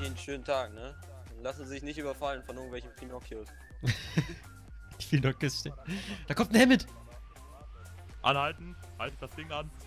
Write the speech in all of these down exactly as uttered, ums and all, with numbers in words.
Ihnen einen schönen Tag, ne? Lassen Sie sich nicht überfallen von irgendwelchen Pinocchios. Die Pinocchios stehen. Da kommt ein Helmet! Anhalten! Haltet das Ding an!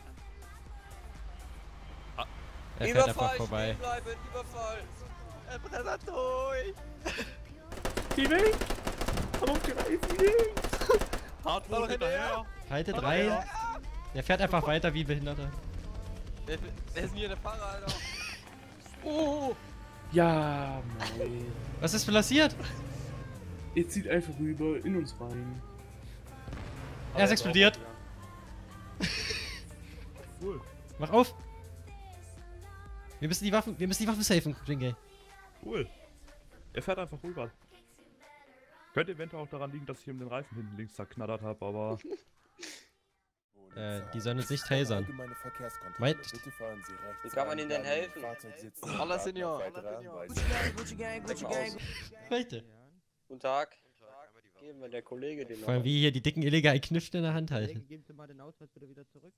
Ah. Er fährt Überfall, einfach vorbei. stehen bleiben, Überfall! Er brennt durch! Geh weg! Komm auf die Reifen, links! Hardwood hinterher! Haltet rein! Der fährt einfach weiter wie ein Behinderter. Wer, wer ist denn hier der Fahrer, Alter? Oh! Ja, nein. Was ist passiert? Jetzt zieht einfach rüber in uns rein. Er ist explodiert. Cool. Mach auf! Wir müssen die Waffen, wir müssen die Waffen safen, Jingle. Cool. Er fährt einfach rüber. Könnte eventuell auch daran liegen, dass ich ihm den Reifen hinten links zerknattert habe, aber... Äh, die sollen uns nicht tasern. Meint... Wie kann man ihnen denn helfen? Hola, Senior. Leute. Guten Tag. Geben wir der Kollege den Vor allem wie hier die dicken illegalen Knifte in der Hand halten. Geben Sie mal den Ausweis bitte wieder zurück.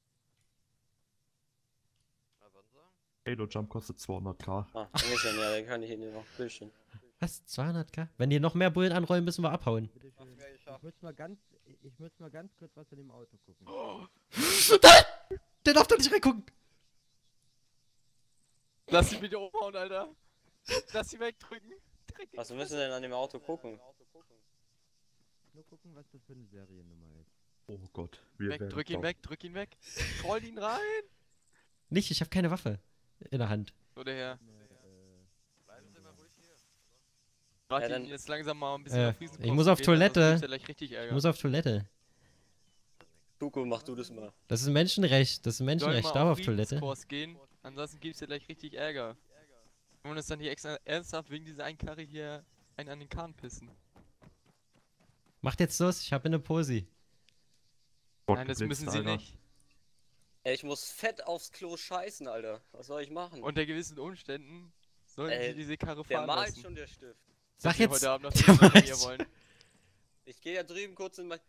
Halo Jump kostet zweihunderttausend. Ah, Dankeschön, ja, den kann ich Ihnen noch bisschen. Was? zweihunderttausend? Wenn die noch mehr Bullen anrollen, müssen wir abhauen. Ich muss mal ganz, ich muss mal ganz kurz was in dem Auto gucken. Nein! Der darf doch nicht reingucken! Lass sie bitte umhauen, Alter. Lass sie wegdrücken. Was müssen wir denn an dem Auto gucken? Nur gucken, was das für eine Seriennummer ist. Oh Gott, wir Weg, werden drück ihn taub. weg, drück ihn weg. Roll ihn rein. Nicht, ich habe keine Waffe in der Hand. So, der Herr. Bleiben Sie mal ruhig hier. Frag Ja, ihn dann- jetzt langsam mal ein bisschen Äh, auf Riesenkosten ich muss auf gehen, Toilette. sonst gibt's ja gleich richtig Ich Ärger. muss auf Toilette. Tuko, mach du das mal. Das ist ein Menschenrecht. Das ist ein Wir sollen Menschenrecht. mal Ich darf auf Toilette. Friedenskurs gehen, ansonsten gibt's ja gleich richtig Ärger. Und uns dann hier extra ernsthaft wegen dieser einen Karre hier einen an den Kahn pissen. Macht jetzt los, ich habe eine Posi. Nein, das müssen sie nicht. Ey, ich muss fett aufs Klo scheißen, Alter. Was soll ich machen? Unter gewissen Umständen sollen Ey, sie diese Karre der fahren malt lassen. schon, der Stift. Sag Sie jetzt. heute Abend noch der zusammen mit malt mir schon. wollen. Ich gehe ja drüben kurz in mein...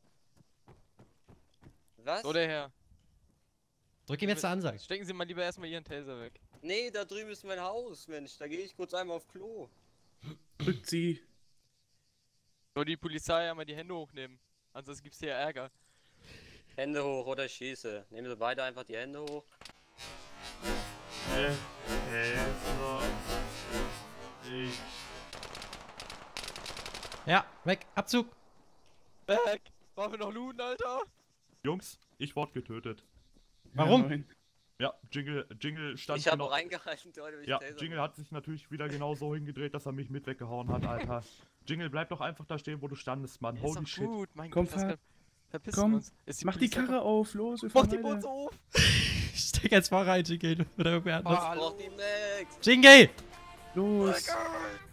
Was? So, der Herr. Drück ihm jetzt eine Ansage. Stecken Sie mal lieber erstmal Ihren Taser weg. Nee, da drüben ist mein Haus, Mensch. Da gehe ich kurz einmal auf Klo. Drückt sie. So, die Polizei einmal die Hände hochnehmen. Ansonsten gibt's hier Ärger. Hände hoch oder ich schieße. Nehmen Sie beide einfach die Hände hoch. Ja, weg, Abzug. Weg! Waffe noch looten, Alter! Jungs, ich wurde getötet. Warum? Ja, nein. Ja, Jingle, Jingle stand Ich habe genau... reingehalten, Leute. Ja, Jingle hat sich natürlich wieder genau so hingedreht, dass er mich mit weggehauen hat, Alter. Jingle, bleib doch einfach da stehen, wo du standest, Mann. Ist Holy doch shit. gut, mein Komm, Gott, was fahr- kann... Verpissen komm, wir uns. Ist Mach die Polizei- Karre auf, los, wir Mach fahren die weiter. Butze auf! Ich steck als Fahrer ein, Jingle. Oder irgendwer anders. Ah, Braucht die Max. Jingle! Los. Lecker.